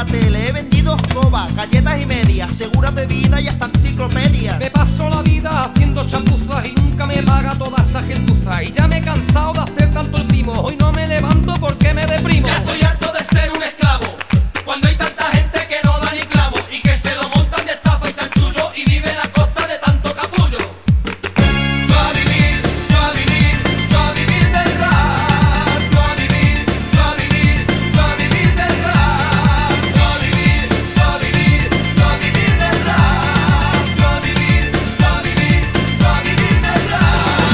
la tele, he vendido escobas, galletas y medias, seguras de vida y hasta enciclopedias. Me paso la vida haciendo chapuzas y nunca me paga toda esa gentuza. Y ya me he cansado de hacer tanto el timo, hoy no me levanto porque me deprimo. Ya estoy harto de ser un esclavo, cuando hay tanta gente que no da ni clavo y que se lo montan de estafa y chanchullo y viven a costa de tanto capullo. Yo a vivir, yo a vivir, yo a vivir del rap. Yo a vivir, yo a vivir, yo a vivir del rap. Yo a vivir, yo a vivir, yo a vivir del rap. Yo a vivir, yo a vivir, yo a vivir del rap.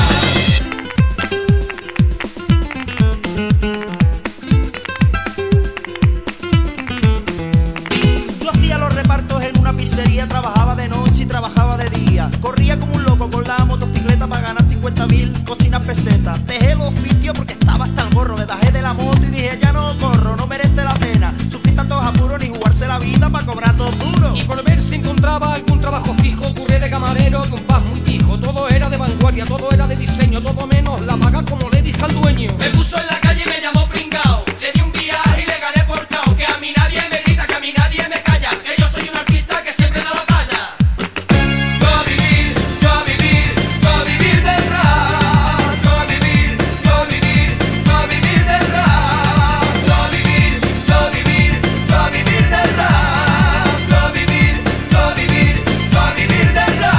Yo hacía los repartos en una pizzería, trabajaba de noche y trabajaba de día. Corría como un loco con la motocicleta para ganar 50.000 cochinas pesetas. Dejé el oficio porque estaba hasta el gorro, me bajé de la moto y dije ya no corro, no merece la pena sufrir tantos apuros ni jugarse la vida para cobrar todo duro. Y por ver si encontraba algún trabajo fijo, curré de camarero con paz muy fijo. Todo era de vanguardia, todo era de diseño, todo menos la paga como le dije al dueño. Me puso en la calle y me llamó pringao. Le di un viaje y le gané por cao. Que a mí nadie me grita, que a mí nadie me calla, que yo soy un artista que siempre da la talla. Yo a vivir, yo a vivir, yo a vivir del rap. Yo a vivir, yo a vivir, yo a vivir del rap. Yo a vivir, yo a vivir, yo a vivir del rap. Yo a vivir, yo a vivir, yo a vivir del rap.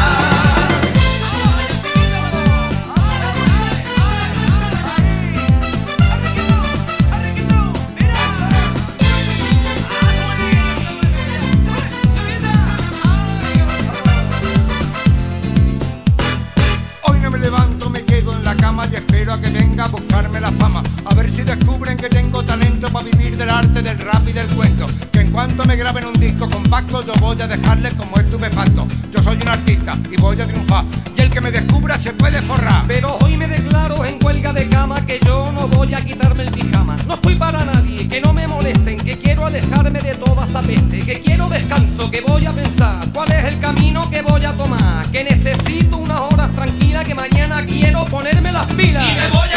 Hoy no me levanto, me quedo en la cama y espero a que venga a buscarme la fama. A ver si descubren que tengo talento para vivir del arte, del rap y del cuento. Que en cuanto me graben un disco compacto yo voy a dejarles como estupefacto. Yo soy un artista y voy a triunfar, y el que me descubra se puede forrar. Pero hoy me declaro en huelga de cama, que yo no voy a quitarme el pijama. No estoy para nadie, que no me molesten, que quiero alejarme de toda esa peste, que quiero descanso, que voy a pensar cuál es el camino que voy a tomar, que necesito unas horas tranquilas, que mañana quiero ponerme las pilas. Y me voy